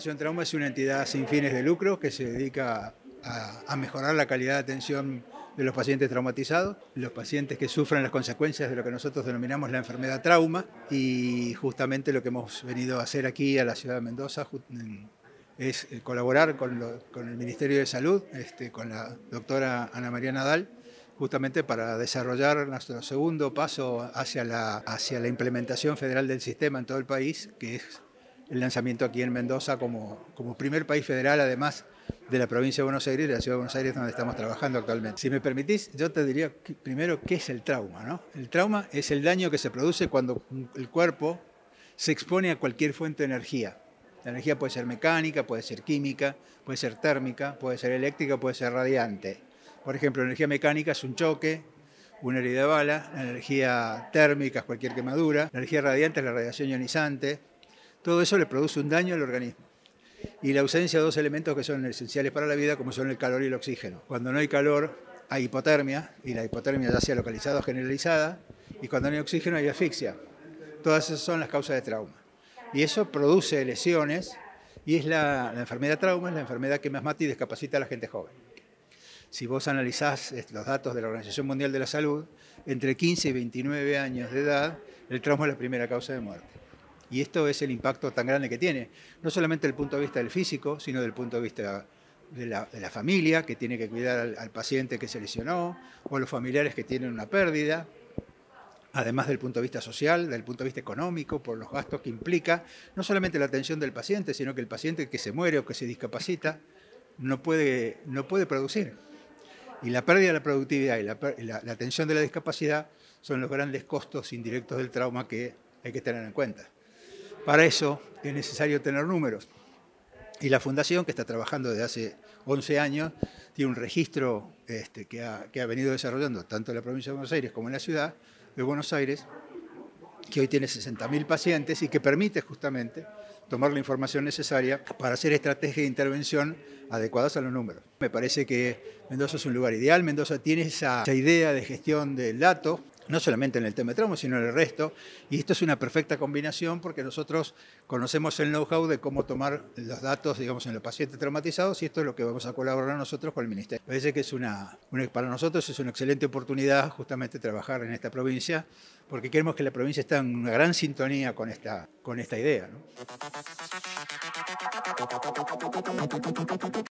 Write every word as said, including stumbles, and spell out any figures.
Fundación Trauma es una entidad sin fines de lucro que se dedica a, a mejorar la calidad de atención de los pacientes traumatizados, los pacientes que sufren las consecuencias de lo que nosotros denominamos la enfermedad trauma, y justamente lo que hemos venido a hacer aquí a la ciudad de Mendoza es colaborar con, lo, con el Ministerio de Salud, este, con la doctora Ana María Nadal, justamente para desarrollar nuestro segundo paso hacia la, hacia la implementación federal del sistema en todo el país, que es el lanzamiento aquí en Mendoza como, como primer país federal, además de la provincia de Buenos Aires y de la ciudad de Buenos Aires, donde estamos trabajando actualmente. Si me permitís, yo te diría que, primero qué es el trauma, ¿no? El trauma es el daño que se produce cuando el cuerpo se expone a cualquier fuente de energía. La energía puede ser mecánica, puede ser química, puede ser térmica, puede ser eléctrica, puede ser radiante. Por ejemplo, la energía mecánica es un choque, una herida de bala; la energía térmica es cualquier quemadura; la energía radiante es la radiación ionizante. Todo eso le produce un daño al organismo. Y la ausencia de dos elementos que son esenciales para la vida, como son el calor y el oxígeno. Cuando no hay calor, hay hipotermia, y la hipotermia ya sea localizada o generalizada, y cuando no hay oxígeno hay asfixia. Todas esas son las causas de trauma. Y eso produce lesiones, y es la, la enfermedad trauma, es la enfermedad que más mata y discapacita a la gente joven. Si vos analizás los datos de la Organización Mundial de la Salud, entre quince y veintinueve años de edad, el trauma es la primera causa de muerte. Y esto es el impacto tan grande que tiene, no solamente desde el punto de vista del físico, sino desde el punto de vista de la, de la familia, que tiene que cuidar al, al paciente que se lesionó, o los familiares que tienen una pérdida, además del punto de vista social, del punto de vista económico, por los gastos que implica, no solamente la atención del paciente, sino que el paciente que se muere o que se discapacita no puede, no puede producir. Y la pérdida de la productividad y la, la, la atención de la discapacidad son los grandes costos indirectos del trauma que hay que tener en cuenta. Para eso es necesario tener números. Y la Fundación, que está trabajando desde hace once años, tiene un registro este, que, ha, que ha venido desarrollando tanto en la provincia de Buenos Aires como en la ciudad de Buenos Aires, que hoy tiene sesenta mil pacientes y que permite justamente tomar la información necesaria para hacer estrategias de intervención adecuadas a los números. Me parece que Mendoza es un lugar ideal. Mendoza tiene esa, esa idea de gestión del dato, no solamente en el tema de trauma, sino en el resto, y esto es una perfecta combinación porque nosotros conocemos el know-how de cómo tomar los datos, digamos, en los pacientes traumatizados, y esto es lo que vamos a colaborar nosotros con el Ministerio. Parece que es una, una, para nosotros es una excelente oportunidad justamente trabajar en esta provincia, porque queremos que la provincia esté en una gran sintonía con esta, con esta idea, ¿no?